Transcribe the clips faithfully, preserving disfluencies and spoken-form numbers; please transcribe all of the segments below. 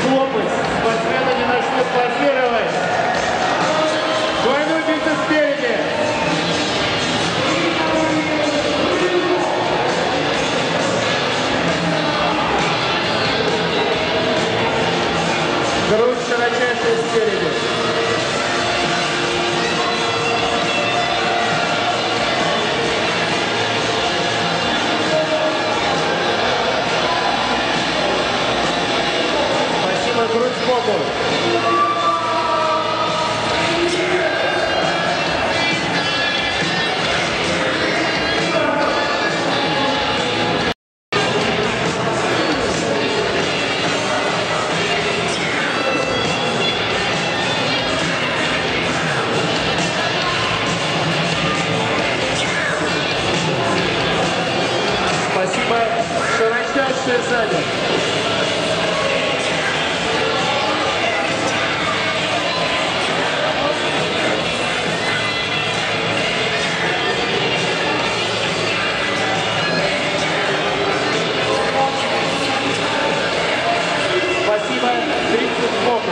хлопать. Спортсмены не начнут форсировать. Двойной бицепс спереди. Грудь широчайшая спереди. Спасибо, грудь сбоку. Спасибо, широчайшая сзади. Спасибо, тридцать сбоку.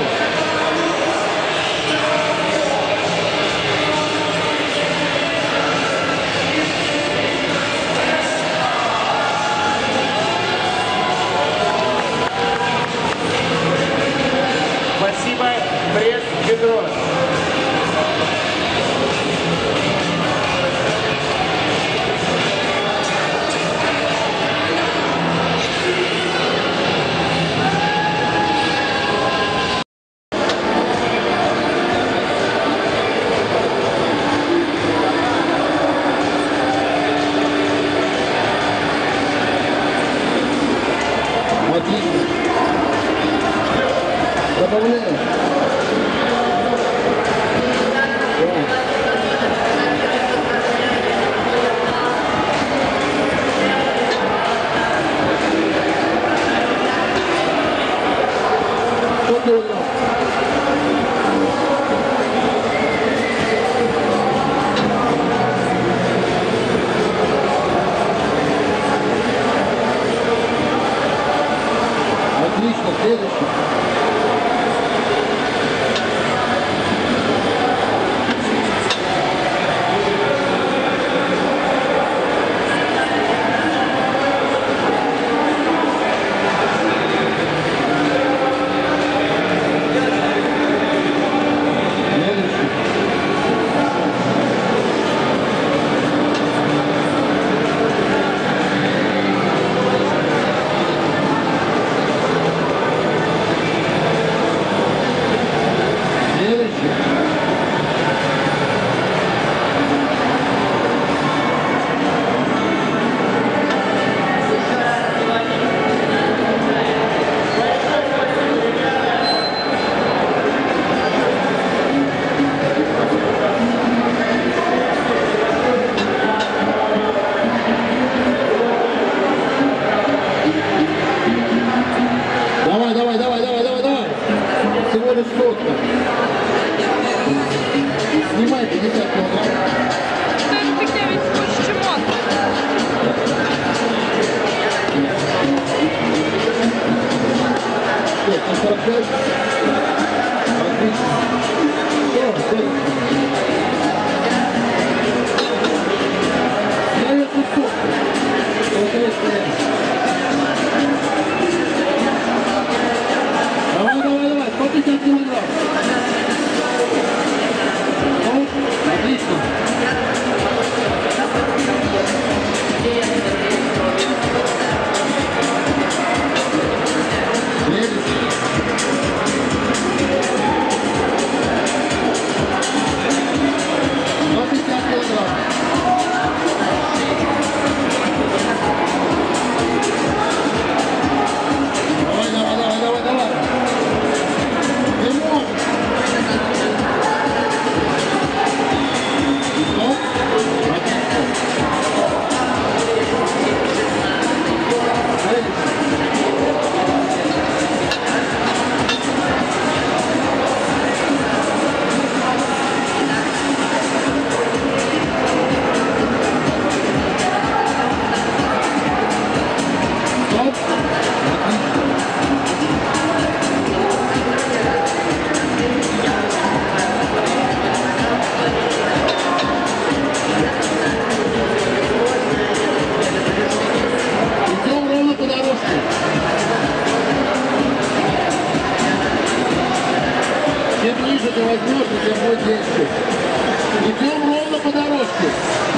возьмешь, у тебя будет деньги. Идем ровно по дорожке.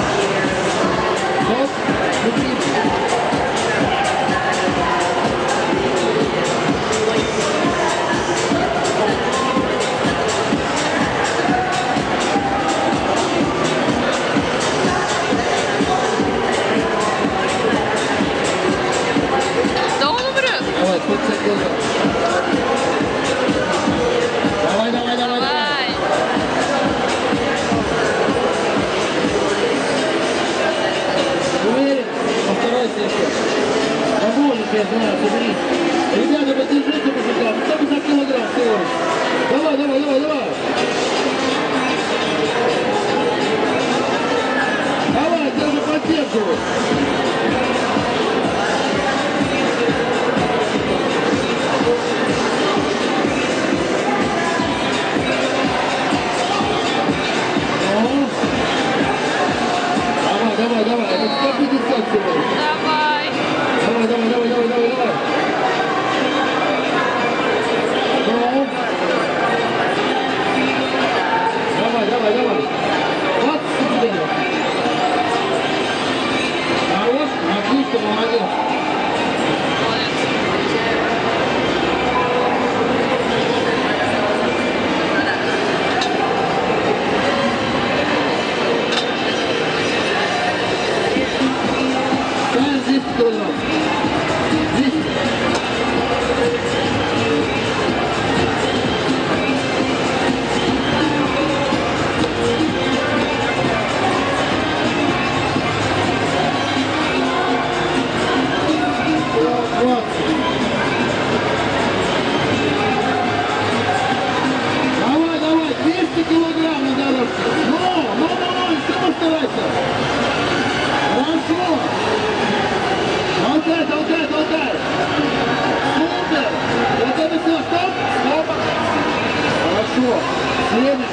Вот, смотрите. Да он умрет. Давай, сколько глаза. Давай, давай, давай. Давай. Уверен? Постарайся еще. Поможешь, я знаю, соберись. Ребята, поддержите мужика. Кто бы за килограмм сделал? Давай, давай, давай, давай. Давай, даже поддерживай. Давай, давай, это сто пятьдесят всего. Давай. Давай, давай, давай, давай, давай, давай. Ну. Давай, давай, давай. двадцать секунд. Хорош, отлично, молодец. десять килограмм. десять. двадцать. Давай, давай, двести килограмм на дорожке. Ну, ну, ну, ну, еще постарайся. Хорошо. Толкай, толкай, толкай! Супер! Вот это все, стоп! Стоп! Хорошо! Следующий!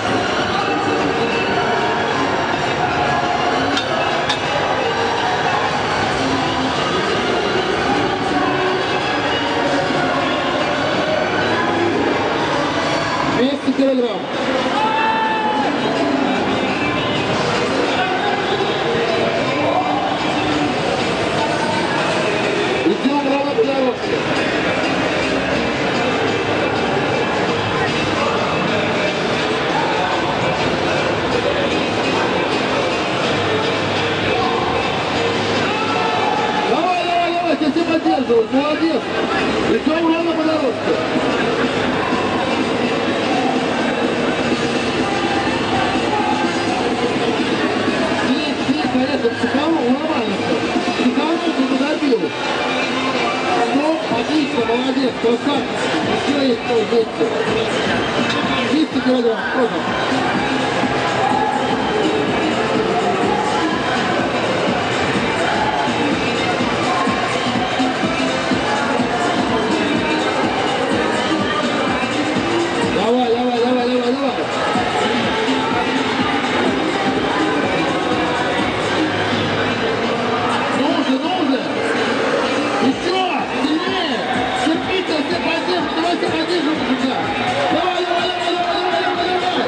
двести килограмм! Идем ровно по дорожке. Давай, давай, давай, тебя все поддерживают, молодец. Идем ровно по дорожке. Здесь, здесь, порядок, цикаву, нормально все. Цикаву не забил. Ну, отлично, молодец, красавчик. Еще есть пол двести. двести килограмм, тоже. Давай, давай, давай, давай, давай. Ну же, ну же. Еще, сильнее. Терпите, все поддержим, давайте поддержим мужика. Давай, давай, давай, давай, давай, давай, давай.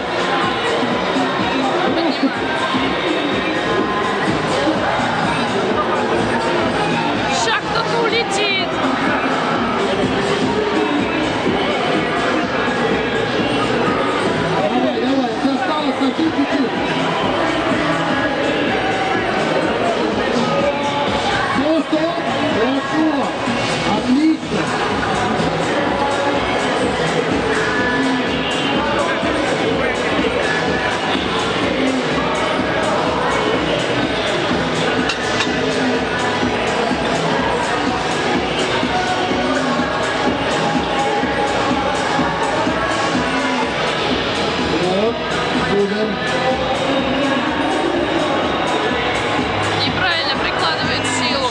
Шаг кто-то улетит. Давай, давай, все осталось совсем чуть-чуть. Все, стоп, хорошо, отлично. Вот, супер. Неправильно прикладывает силу.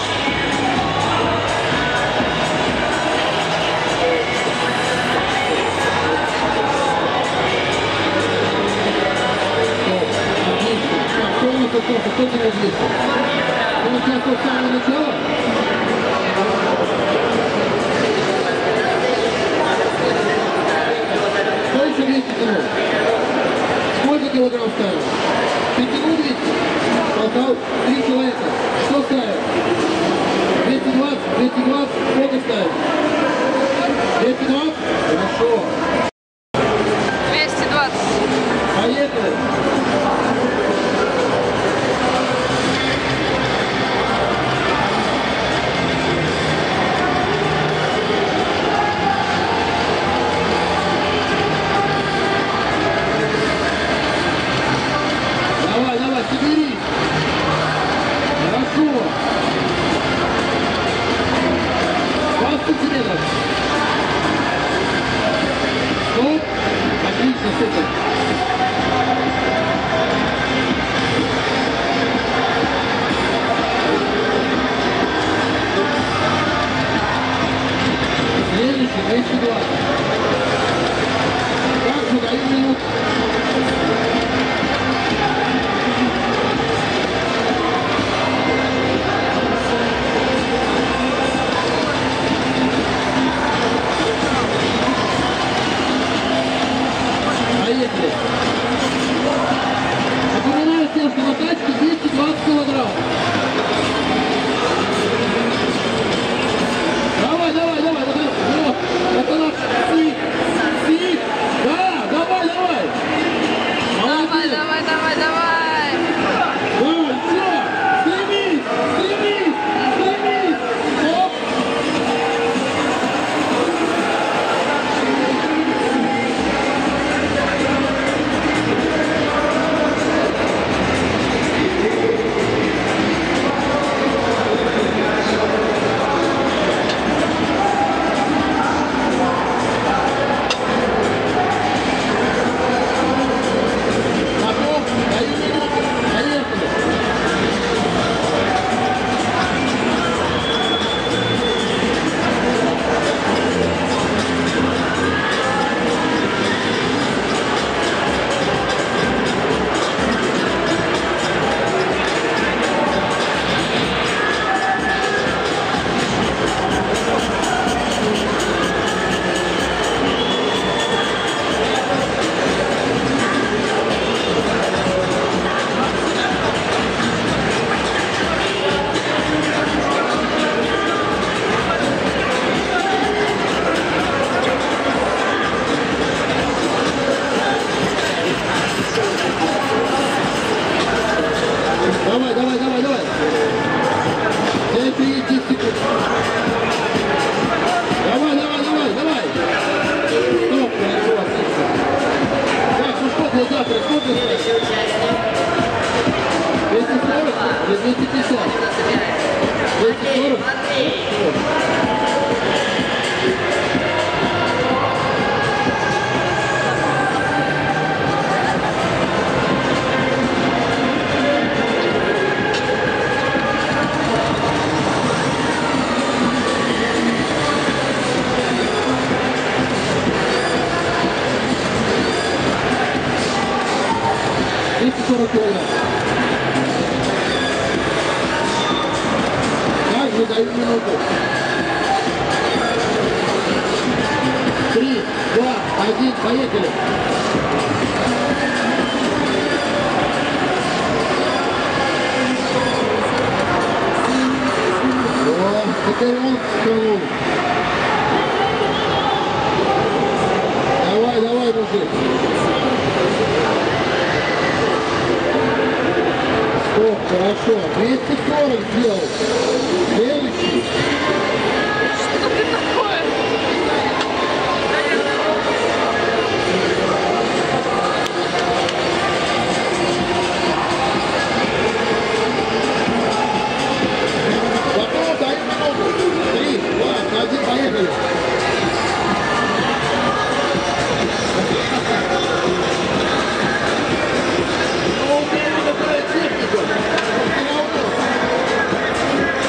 Кто тебя здесь? Он у тебя тот самый начало? Что еще двести кило? двести двадцать, сколько ставишь? двести двадцать? Хорошо. двести двадцать. Поехали. Давай, давай, соберись. Хорошо. двадцать сантиметров. Стоп. Отлично, супер. Следующий, двести двадцать. Также даю минуту. Поехали. Напоминаю всем, что на тачке двести двадцать килограмм. Давай, давай, давай, давай. Вот. Это наш стик. Стик. Да, давай, давай. Давай, Молодец. давай, давай, давай. Давай, все. Стремись, стремись, стремись. Стоп. Готов? Даю минуту. Поехали. Давай, давай, давай, давай. десять секунд. Давай, давай, давай, давай. Стоп, хорошо, отлично. Так, ну что ты завтра, что ты ставишь? двести сорок или двести пятьдесят? двести сорок? двести сорок килограмм. Также даю минуту. Три, два, один, поехали. О, теперь он стянул. Давай, давай, мужик. Стоп, хорошо. двести сорок сделал. Следующий. Что ты такое? Готов, дай минуту. Три, два, один, поехали. Ну, умею, какая техника. Ты на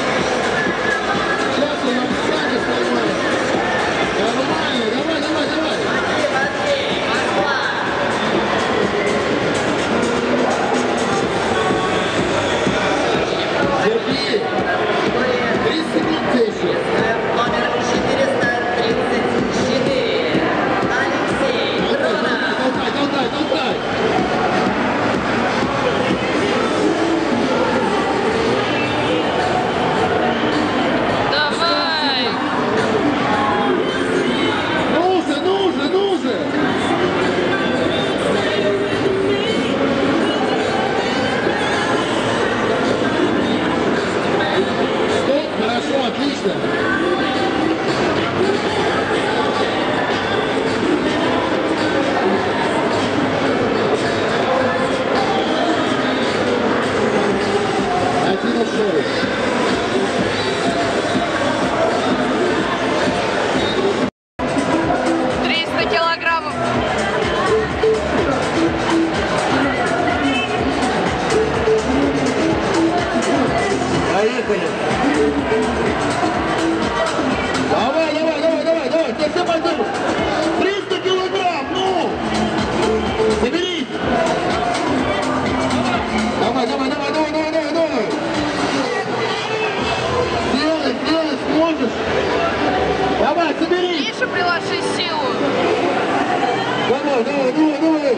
Отлично. Один ушел. триста килограммов. Поехали. Давай, давай, давай, давай, давай. Ты все пойдем. триста килограмм, ну! Соберись. Давай, давай, давай, давай, давай, давай, давай. Сделай, сделай, сможешь. Давай, соберись. Миша, приложи силу. Давай, давай, давай, давай.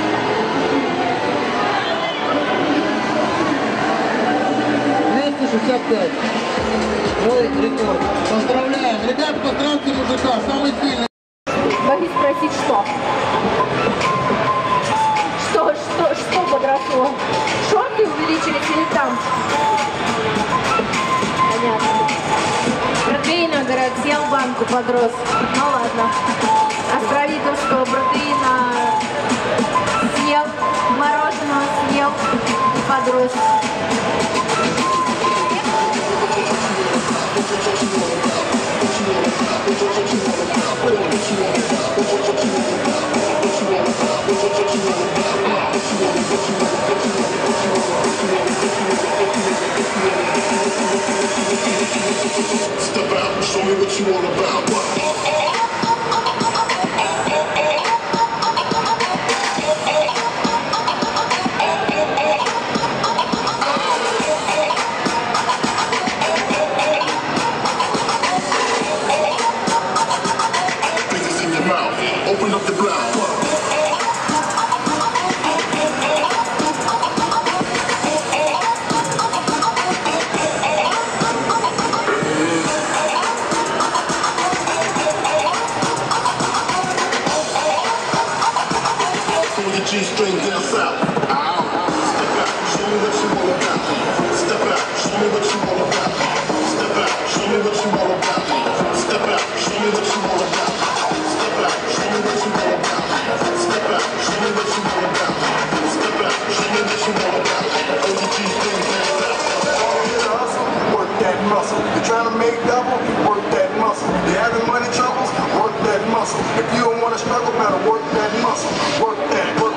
двести шестьдесят пять. Мой рекорд. Поздравляем. Ребята, поздравьте мужика. Самый сильный. Боюсь спросить, что? Что, что, что подросло? Шорты увеличились или там? Понятно. Протеина, говорят, съел банку, подрос. Ну ладно. А справи то, что протеина съел, мороженого съел и подрос. Step out, show me what you all about. Fingers in your mouth, open up the blouse. G-string down south. Ow. Step out, show me what you all about. Step out, show me what you all about. Step out, show me what you all about. Step out, show me what you all about. Step out, show me what you all about. Step out, show me what you all about. Step out, show me what you all about. O G G-string down south. Work that muscle. You're trying to make double, work that muscle. You're having money troubles, work that muscle. If you don't want to struggle, better work that muscle. Work that. Work